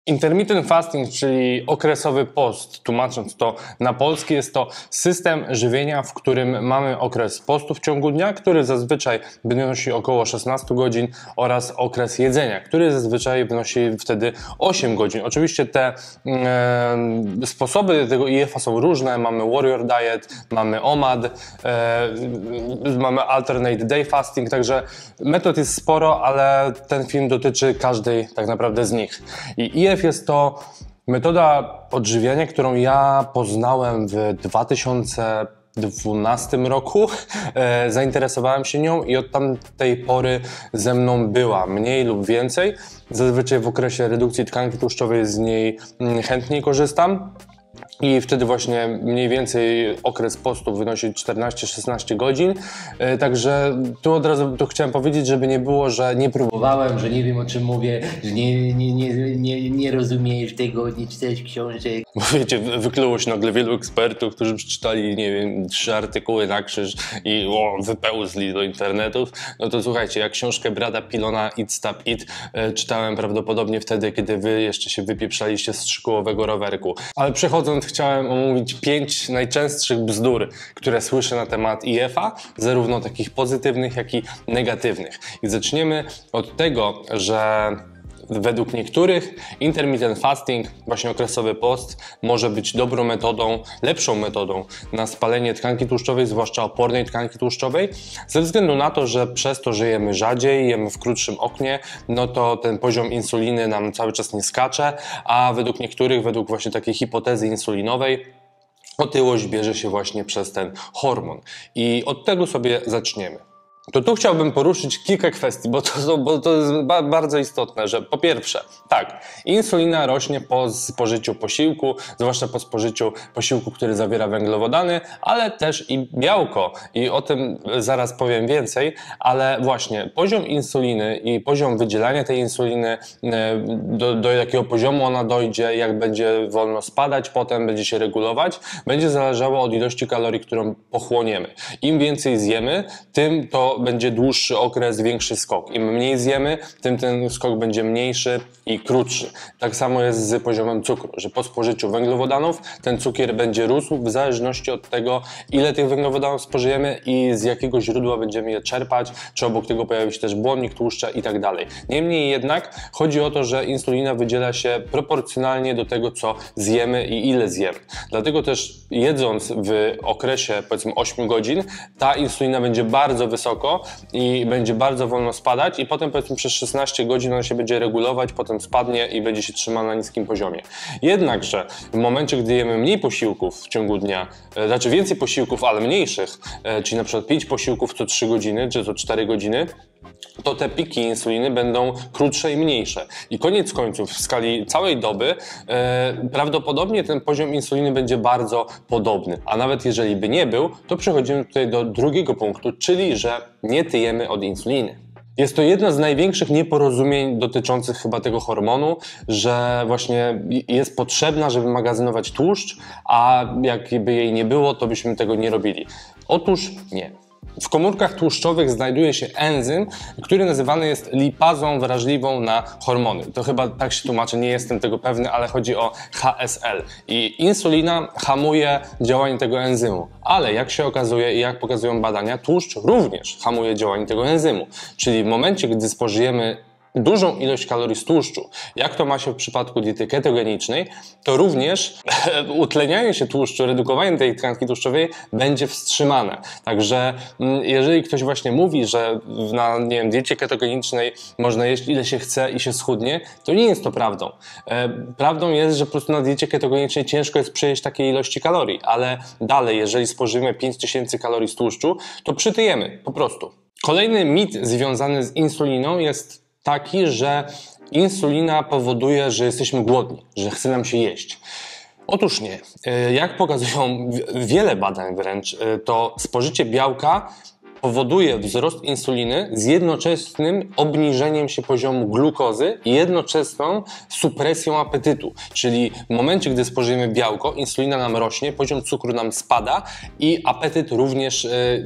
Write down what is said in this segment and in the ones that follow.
Intermittent fasting, czyli okresowy post, tłumacząc to na polski, jest to system żywienia, w którym mamy okres postu w ciągu dnia, który zazwyczaj wynosi około 16 godzin oraz okres jedzenia, który zazwyczaj wynosi wtedy 8 godzin. Oczywiście te sposoby tego IF-a są różne. Mamy Warrior Diet, mamy OMAD, mamy Alternate Day Fasting, także metod jest sporo, ale ten film dotyczy każdej tak naprawdę z nich. I IF jest to metoda odżywiania, którą ja poznałem w 2012 roku. Zainteresowałem się nią i od tamtej pory ze mną była, mniej lub więcej. Zazwyczaj w okresie redukcji tkanki tłuszczowej z niej chętniej korzystam. I wtedy właśnie mniej więcej okres postu wynosi 14-16 godzin. Także tu od razu to chciałem powiedzieć, żeby nie było, że nie próbowałem, że nie wiem, o czym mówię, że nie rozumiesz tego, nie czytałeś książek. Bo wiecie, wykluło się nagle wielu ekspertów, którzy przeczytali, nie wiem, 3 artykuły na krzyż i wypełzli do internetów. No to słuchajcie, ja książkę Brada Pilona Eat Stop Eat czytałem prawdopodobnie wtedy, kiedy wy jeszcze się wypieprzaliście z szkołowego rowerku. Ale przechodząc, chciałem omówić 5 najczęstszych bzdur, które słyszę na temat IF-a, zarówno takich pozytywnych, jak i negatywnych. I zaczniemy od tego, że według niektórych intermittent fasting, właśnie okresowy post, może być dobrą metodą, lepszą metodą na spalenie tkanki tłuszczowej, zwłaszcza opornej tkanki tłuszczowej, ze względu na to, że przez to, że jemy rzadziej, jemy w krótszym oknie, no to ten poziom insuliny nam cały czas nie skacze, a według niektórych, według właśnie takiej hipotezy insulinowej, otyłość bierze się właśnie przez ten hormon. I od tego sobie zaczniemy. To tu chciałbym poruszyć kilka kwestii, bo to jest bardzo istotne, że po pierwsze, tak, insulina rośnie po spożyciu posiłku, zwłaszcza po spożyciu posiłku, który zawiera węglowodany, ale też i białko i o tym zaraz powiem więcej, ale właśnie poziom insuliny i poziom wydzielania tej insuliny, do jakiego poziomu ona dojdzie, jak będzie wolno spadać, potem będzie się regulować, będzie zależało od ilości kalorii, którą pochłoniemy. Im więcej zjemy, tym to będzie dłuższy okres, większy skok. Im mniej zjemy, tym ten skok będzie mniejszy i krótszy. Tak samo jest z poziomem cukru, że po spożyciu węglowodanów ten cukier będzie rósł w zależności od tego, ile tych węglowodanów spożyjemy i z jakiego źródła będziemy je czerpać, czy obok tego pojawi się też błonnik tłuszcza i tak dalej. Niemniej jednak chodzi o to, że insulina wydziela się proporcjonalnie do tego, co zjemy i ile zjemy. Dlatego też jedząc w okresie powiedzmy 8 godzin, ta insulina będzie bardzo wysoko i będzie bardzo wolno spadać i potem powiedzmy przez 16 godzin ona się będzie regulować, potem spadnie i będzie się trzymała na niskim poziomie. Jednakże w momencie, gdy jemy mniej posiłków w ciągu dnia, znaczy więcej posiłków, ale mniejszych, czyli na przykład 5 posiłków co 3 godziny, czy co 4 godziny, to te piki insuliny będą krótsze i mniejsze. I koniec końców w skali całej doby prawdopodobnie ten poziom insuliny będzie bardzo podobny. A nawet jeżeli by nie był, to przechodzimy tutaj do drugiego punktu, czyli że nie tyjemy od insuliny. Jest to jedno z największych nieporozumień dotyczących chyba tego hormonu, że właśnie jest potrzebna, żeby magazynować tłuszcz, a jakby jej nie było, to byśmy tego nie robili. Otóż nie. W komórkach tłuszczowych znajduje się enzym, który nazywany jest lipazą wrażliwą na hormony. To chyba tak się tłumaczy, nie jestem tego pewny, ale chodzi o HSL. I insulina hamuje działanie tego enzymu. Ale jak się okazuje i jak pokazują badania, tłuszcz również hamuje działanie tego enzymu. Czyli w momencie, gdy spożyjemy dużą ilość kalorii z tłuszczu, jak to ma się w przypadku diety ketogenicznej, to również utlenianie się tłuszczu, redukowanie tej tkanki tłuszczowej będzie wstrzymane. Także jeżeli ktoś właśnie mówi, że na diecie ketogenicznej można jeść ile się chce i się schudnie, to nie jest to prawdą. Prawdą jest, że po prostu na diecie ketogenicznej ciężko jest przejeść takiej ilości kalorii, ale dalej, jeżeli spożyjemy 5000 kalorii z tłuszczu, to przytyjemy, po prostu. Kolejny mit związany z insuliną jest taki, że insulina powoduje, że jesteśmy głodni, że chce nam się jeść. Otóż nie. Jak pokazują wiele badań wręcz, to spożycie białka powoduje wzrost insuliny z jednoczesnym obniżeniem się poziomu glukozy i jednoczesną supresją apetytu. Czyli w momencie, gdy spożyjemy białko, insulina nam rośnie, poziom cukru nam spada i apetyt również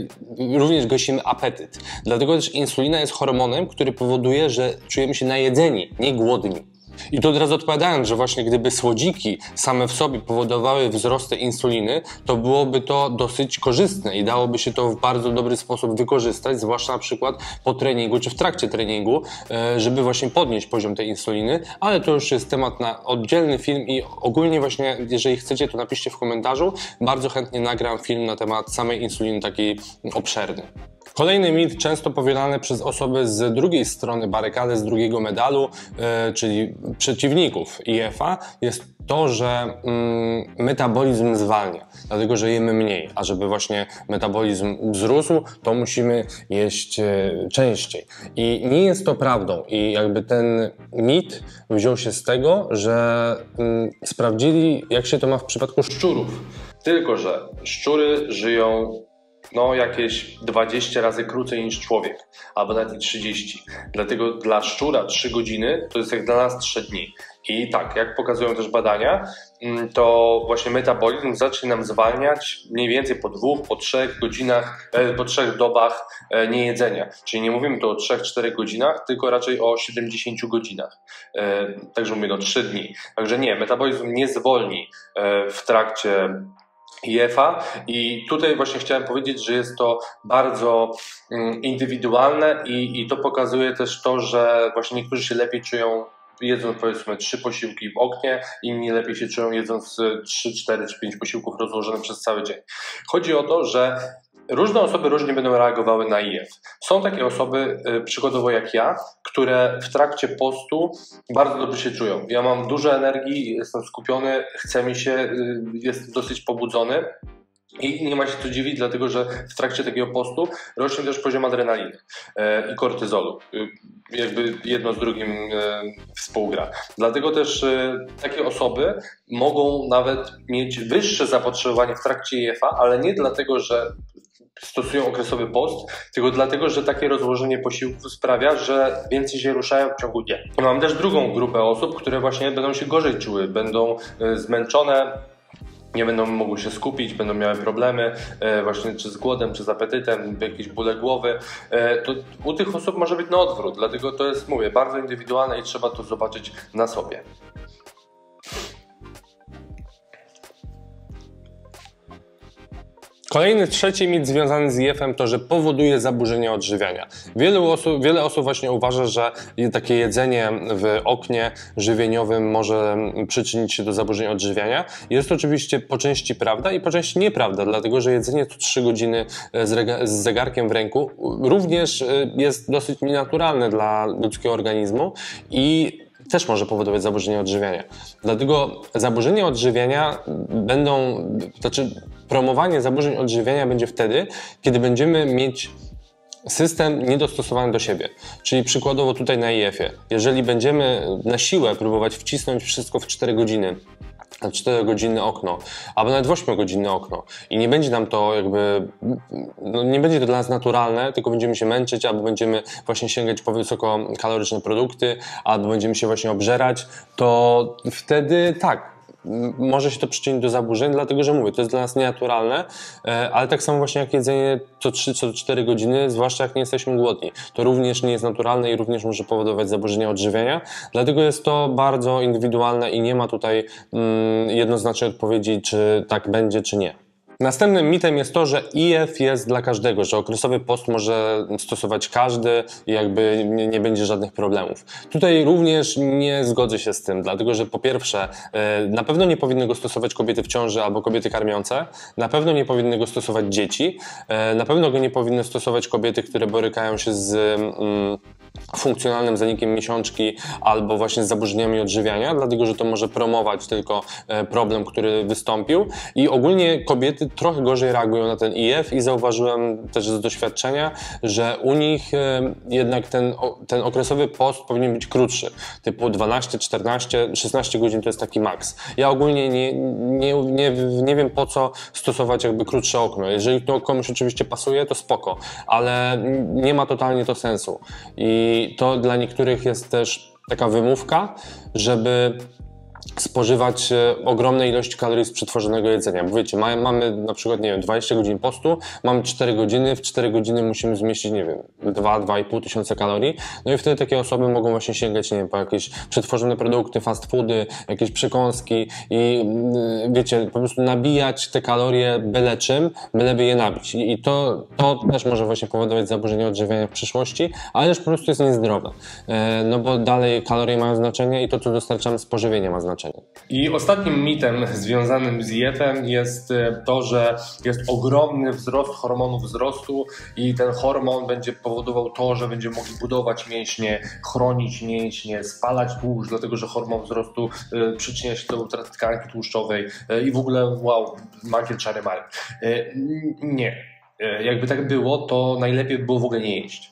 gasimy apetyt. Dlatego też insulina jest hormonem, który powoduje, że czujemy się najedzeni, nie głodni. I tu od razu odpowiadając, że właśnie gdyby słodziki same w sobie powodowały wzrosty insuliny, to byłoby to dosyć korzystne i dałoby się to w bardzo dobry sposób wykorzystać, zwłaszcza na przykład po treningu czy w trakcie treningu, żeby właśnie podnieść poziom tej insuliny, ale to już jest temat na oddzielny film i ogólnie właśnie, jeżeli chcecie, to napiszcie w komentarzu, bardzo chętnie nagram film na temat samej insuliny, taki obszerny. Kolejny mit, często powielany przez osoby z drugiej strony barykady, z drugiego medalu, czyli przeciwników IF-a, jest to, że metabolizm zwalnia, dlatego że jemy mniej, a żeby właśnie metabolizm wzrósł, to musimy jeść częściej. I nie jest to prawdą i jakby ten mit wziął się z tego, że sprawdzili, jak się to ma w przypadku szczurów. Tylko że szczury żyją jakieś 20 razy krócej niż człowiek, albo nawet i 30. Dlatego dla szczura 3 godziny to jest jak dla nas 3 dni. I tak, jak pokazują też badania, to właśnie metabolizm zacznie nam zwalniać mniej więcej po 2, po 3 godzinach, po 3 dobach niejedzenia. Czyli nie mówimy tu o 3-4 godzinach, tylko raczej o 70 godzinach. Także mówię 3 dni. Także nie, metabolizm nie zwolni w trakcie IF-a i tutaj właśnie chciałem powiedzieć, że jest to bardzo indywidualne i to pokazuje też to, że właśnie niektórzy się lepiej czują jedząc powiedzmy 3 posiłki w oknie, inni lepiej się czują jedząc 3, 4 czy 5 posiłków rozłożonych przez cały dzień. Chodzi o to, że różne osoby różnie będą reagowały na IF. Są takie osoby, przykładowo jak ja, które w trakcie postu bardzo dobrze się czują. Ja mam dużo energii, jestem skupiony, chce mi się, jestem dosyć pobudzony. I nie ma się co dziwić, dlatego że w trakcie takiego postu rośnie też poziom adrenaliny i kortyzolu. Jakby jedno z drugim współgra. Dlatego też takie osoby mogą nawet mieć wyższe zapotrzebowanie w trakcie IF-a, ale nie dlatego, że stosują okresowy post, tylko dlatego, że takie rozłożenie posiłków sprawia, że więcej się ruszają w ciągu dnia. Mam też drugą grupę osób, które właśnie będą się gorzej czuły, będą zmęczone, nie będą mogły się skupić, będą miały problemy właśnie czy z głodem, czy z apetytem, jakieś bóle głowy. To u tych osób może być na odwrót, dlatego to jest, mówię, bardzo indywidualne i trzeba to zobaczyć na sobie. Kolejny, trzeci mit związany z IF-em to, że powoduje zaburzenia odżywiania. Wiele osób właśnie uważa, że takie jedzenie w oknie żywieniowym może przyczynić się do zaburzeń odżywiania. Jest to oczywiście po części prawda i po części nieprawda, dlatego że jedzenie co 3 godziny z zegarkiem w ręku również jest dosyć nienaturalne dla ludzkiego organizmu i też może powodować zaburzenia odżywiania. Dlatego zaburzenia odżywiania promowanie zaburzeń odżywiania będzie wtedy, kiedy będziemy mieć system niedostosowany do siebie. Czyli przykładowo tutaj na IF-ie. Jeżeli będziemy na siłę próbować wcisnąć wszystko w 4 godziny, 4-godzinne okno, albo nawet 8-godzinne okno i nie będzie nam to nie będzie to dla nas naturalne, tylko będziemy się męczyć, albo będziemy właśnie sięgać po wysokokaloryczne produkty, albo będziemy się właśnie obżerać, to wtedy tak, może się to przyczynić do zaburzeń, dlatego że mówię, to jest dla nas nienaturalne, ale tak samo właśnie jak jedzenie co 3-4 godziny, zwłaszcza jak nie jesteśmy głodni. To również nie jest naturalne i również może powodować zaburzenia odżywiania, dlatego jest to bardzo indywidualne i nie ma tutaj jednoznacznej odpowiedzi, czy tak będzie, czy nie. Następnym mitem jest to, że IF jest dla każdego, że okresowy post może stosować każdy i jakby nie będzie żadnych problemów. Tutaj również nie zgodzę się z tym, dlatego że po pierwsze na pewno nie powinny go stosować kobiety w ciąży albo kobiety karmiące, na pewno nie powinny go stosować dzieci, na pewno go nie powinny stosować kobiety, które borykają się z funkcjonalnym zanikiem miesiączki albo właśnie z zaburzeniami odżywiania, dlatego że to może promować tylko problem, który wystąpił i ogólnie kobiety trochę gorzej reagują na ten IF i zauważyłem też z doświadczenia, że u nich jednak ten okresowy post powinien być krótszy, typu 12, 14, 16 godzin to jest taki maks. Ja ogólnie nie wiem po co stosować jakby krótsze okno. Jeżeli to komuś oczywiście pasuje, to spoko, ale nie ma totalnie to sensu. I to dla niektórych jest też taka wymówka, żeby spożywać ogromne ilości kalorii z przetworzonego jedzenia. Bo wiecie, mamy na przykład, nie wiem, 20 godzin postu, mamy 4 godziny, w 4 godziny musimy zmieścić, nie wiem, 2–2,5 tysiąca kalorii, no i wtedy takie osoby mogą właśnie sięgać, nie wiem, po jakieś przetworzone produkty, fast foody, jakieś przekąski i wiecie, po prostu nabijać te kalorie byle czym, byleby je nabić. I to też może właśnie powodować zaburzenia odżywiania w przyszłości, ale też po prostu jest niezdrowe. No bo dalej kalorie mają znaczenie i to, co dostarczamy z pożywienia, ma znaczenie. I ostatnim mitem związanym z IF-em jest to, że jest ogromny wzrost hormonu wzrostu i ten hormon będzie powodował to, że będziemy mogli budować mięśnie, chronić mięśnie, spalać tłuszcz, dlatego że hormon wzrostu przyczynia się do utraty tkanki tłuszczowej i w ogóle wow, magiel czary mary. Nie. Jakby tak było, to najlepiej by było w ogóle nie jeść.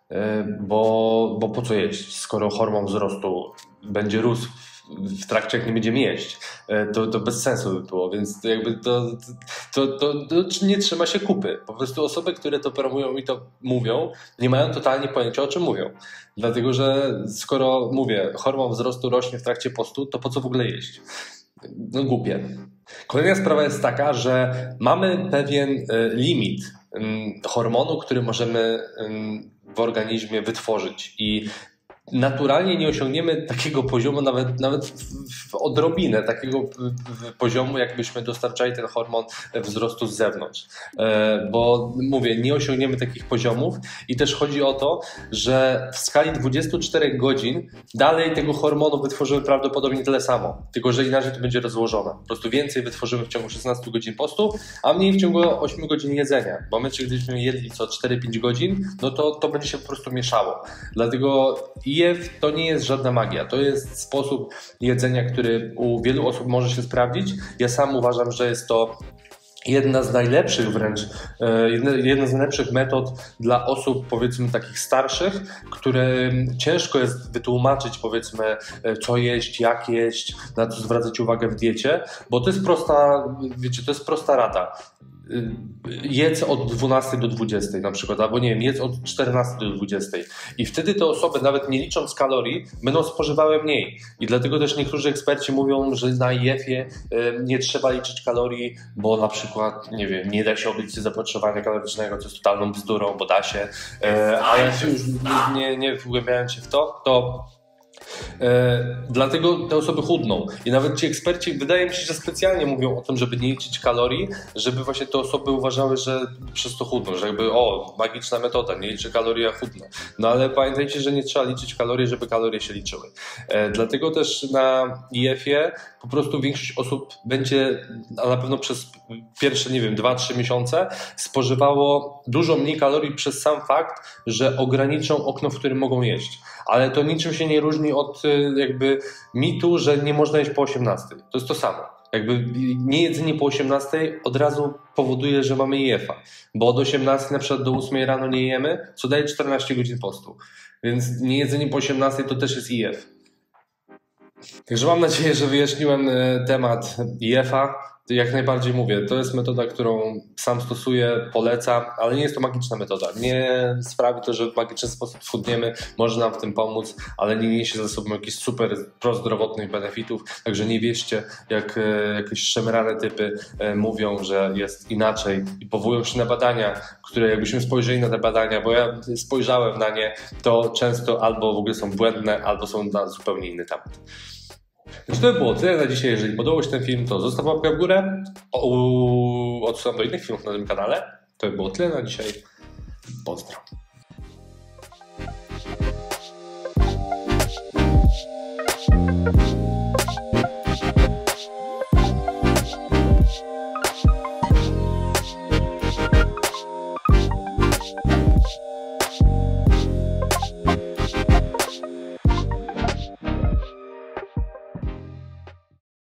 Bo po co jeść, skoro hormon wzrostu będzie rósł w trakcie, jak nie będziemy jeść, to bez sensu by było, więc jakby to nie trzyma się kupy. Po prostu osoby, które to promują i to mówią, nie mają totalnie pojęcia, o czym mówią. Dlatego, że skoro mówię, hormon wzrostu rośnie w trakcie postu, to po co w ogóle jeść? No głupie. Kolejna sprawa jest taka, że mamy pewien limit hormonu, który możemy w organizmie wytworzyć i naturalnie nie osiągniemy takiego poziomu, nawet w odrobinę takiego poziomu, jakbyśmy dostarczali ten hormon wzrostu z zewnątrz. Bo mówię, nie osiągniemy takich poziomów i też chodzi o to, że w skali 24 godzin dalej tego hormonu wytworzymy prawdopodobnie tyle samo, tylko że inaczej to będzie rozłożone. Po prostu więcej wytworzymy w ciągu 16 godzin postu, a mniej w ciągu 8 godzin jedzenia. W momencie, gdybyśmy jedli co 4–5 godzin, no to będzie się po prostu mieszało. Dlatego IF to nie jest żadna magia, to jest sposób jedzenia, który u wielu osób może się sprawdzić. Ja sam uważam, że jest to jedna z najlepszych jedna z najlepszych metod dla osób, powiedzmy, takich starszych, które ciężko jest wytłumaczyć, powiedzmy, co jeść, jak jeść, na co zwracać uwagę w diecie, bo to jest prosta, wiecie, to jest prosta rada. Jedz od 12 do 20 na przykład, albo nie wiem, jedz od 14 do 20 i wtedy te osoby, nawet nie licząc kalorii, będą spożywały mniej i dlatego też niektórzy eksperci mówią, że na IF-ie nie trzeba liczyć kalorii, bo na przykład, nie wiem, nie da się obliczyć zapotrzebowania kalorycznego, co jest totalną bzdurą, bo da się, ale już nie wgłębiając się w to dlatego te osoby chudną i nawet ci eksperci, wydaje mi się, że specjalnie mówią o tym, żeby nie liczyć kalorii, żeby właśnie te osoby uważały, że przez to chudną, że jakby magiczna metoda, nie liczy kalorii, a chudną. No ale pamiętajcie, że nie trzeba liczyć kalorii, żeby kalorie się liczyły. Dlatego też na IF-ie po prostu większość osób będzie, a na pewno przez pierwsze, nie wiem, 2–3 miesiące spożywało dużo mniej kalorii przez sam fakt, że ograniczą okno, w którym mogą jeść. Ale to niczym się nie różni od jakby mitu, że nie można jeść po 18. To jest to samo. Jakby niejedzenie po 18 od razu powoduje, że mamy IF-a. Bo od 18 na przykład do 8 rano nie jemy, co daje 14 godzin postu. Więc niejedzenie po 18 to też jest IF. Także mam nadzieję, że wyjaśniłem temat IF-a. Jak najbardziej mówię, to jest metoda, którą sam stosuję, polecam, ale nie jest to magiczna metoda. Nie sprawi to, że w magiczny sposób schudniemy, może nam w tym pomóc, ale nie niesie ze sobą jakichś super prozdrowotnych benefitów, także nie wierzcie, jak jakieś szemrane typy mówią, że jest inaczej i powołują się na badania, które jakbyśmy spojrzeli na te badania, bo ja spojrzałem na nie, to często albo w ogóle są błędne, albo są na zupełnie inny temat. Więc to by było tyle na dzisiaj. Jeżeli podobał się ten film, to zostaw łapkę w górę. Odsyłam do innych filmów na tym kanale. To by było tyle na dzisiaj. Pozdro.